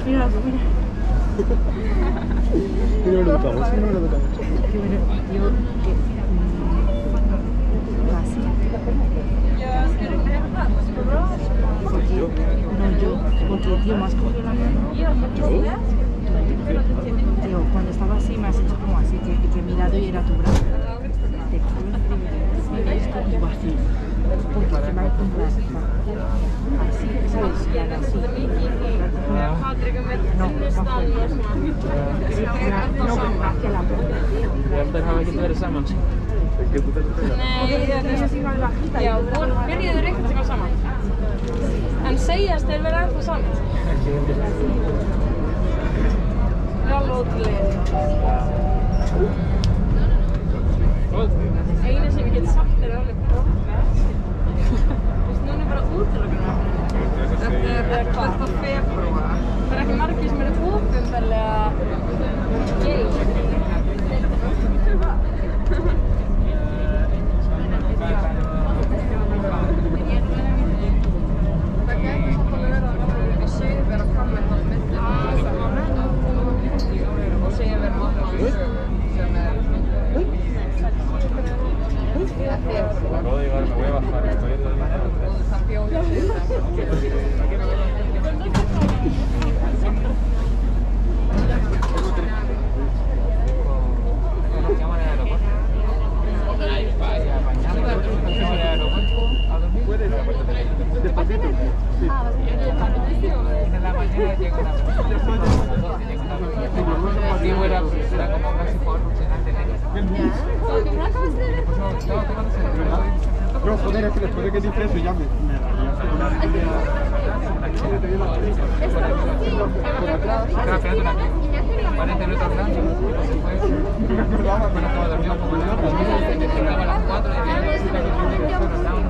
Mira, mira. No lo tocamos, no lo tocamos. Qué bueno, yo que casi. No, yo, porque tío, más cogido la mano. Tío, cuando estaba así me has hecho como así, que he mirado y era tu brazo. Te juro que esto y vacío. Porque se me ha comprado así, ¿sabes? Y ahora así. No, hacia la puerta. Daar gaan we niet weer samen. Nee, ja, ben je de rechter gaan samen? En sägas det väl inte sant? Jag låter det. Eneste vi kan sagt det är lite bra. Just nu är det bara utelukkande. Det är klart på februari. Men jag märker som är det uppenbarligen gay. Acabo de llegar, me voy a bajar, estoy en la línea 3. No, joder, es que después de que dice eso ya me por atrás. 40 minutos hablando. Bueno, estaba dormido como el otro. Llegaba a las 4 y